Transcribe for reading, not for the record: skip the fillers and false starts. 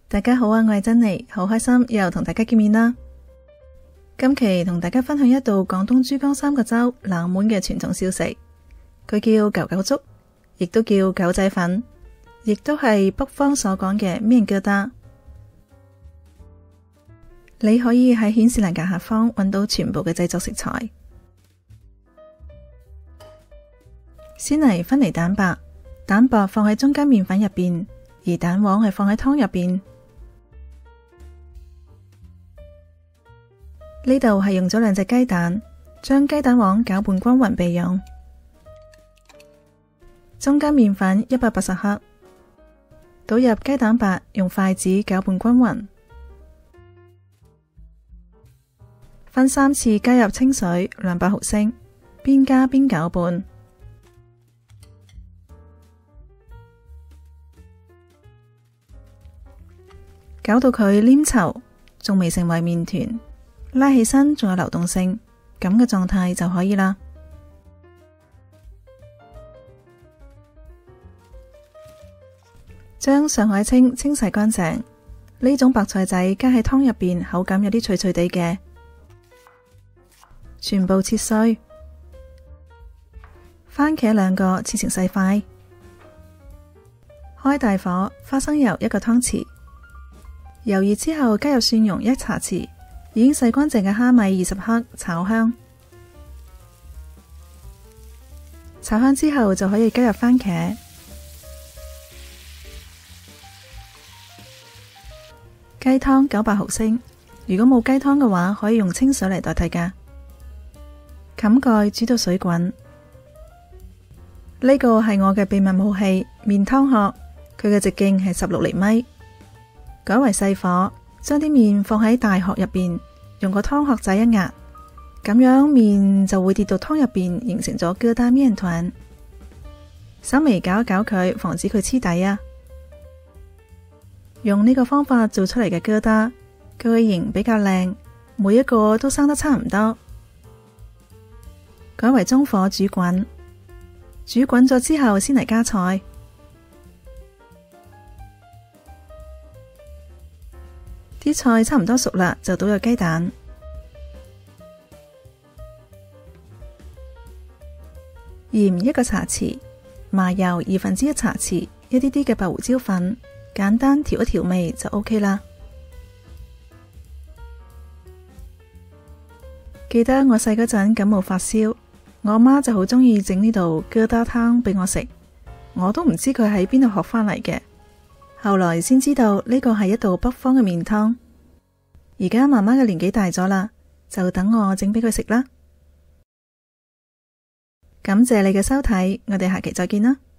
大家好啊，我係珍妮，好開心又同大家見面啦。今期同大家分享一道廣東珠江三角洲冷門嘅傳統小食，佢叫狗狗粥，亦都叫狗仔粉，亦都係北方所講嘅麵疙瘩。你可以喺顯示欄嘅下方揾到全部嘅製作食材。先嚟分離蛋白，蛋白放喺中間麵粉入邊，而蛋黃係放喺湯入邊。呢度係用咗2隻雞蛋，將雞蛋黃攪拌均勻備用。中間麵粉180克，倒入雞蛋白，用筷子攪拌均勻。分3次加入清水200毫升，邊加邊攪拌。攪到佢黏稠，仲未成為麵團，拉起身仲有流動性，咁嘅狀態就可以啦。將上海青清洗乾淨，呢種白菜仔加喺湯入邊，口感有啲脆脆地嘅，全部切碎。番茄2個切成細塊，開大火，花生油1個湯匙。油熱之後，加入蒜蓉1茶匙，已經洗乾淨嘅蝦米20克，炒香。炒香之後就可以加入番茄。雞湯900毫升，如果冇雞湯嘅話，可以用清水嚟代替㗎。冚蓋煮到水滾。呢個係我嘅秘密武器——麵湯殼，佢嘅直徑係16厘米。改為細火，將啲麵放喺大殼入邊，用個湯殼仔一壓，咁樣麵就會跌到湯入邊，形成咗疙瘩麵團。稍微攪一攪佢，防止佢黐底啊！用呢個方法做出嚟嘅疙瘩，佢嘅形比較靚，每一個都生得差唔多。改為中火煮滾，煮滾咗之後先嚟加菜。啲菜差唔多熟啦，就倒入雞蛋，鹽1個茶匙，麻油1/2茶匙，一啲啲嘅白胡椒粉，簡單調一調味就 OK 啦。記得我細嗰陣感冒發燒，我媽就好鍾意整呢道疙瘩湯俾我食，我都唔知佢喺邊度學返嚟嘅。後來先知道呢個係一道北方嘅麵湯。而家媽媽嘅年紀大咗啦，就等我整俾佢食啦。感謝你嘅收睇，我哋下期再見啦。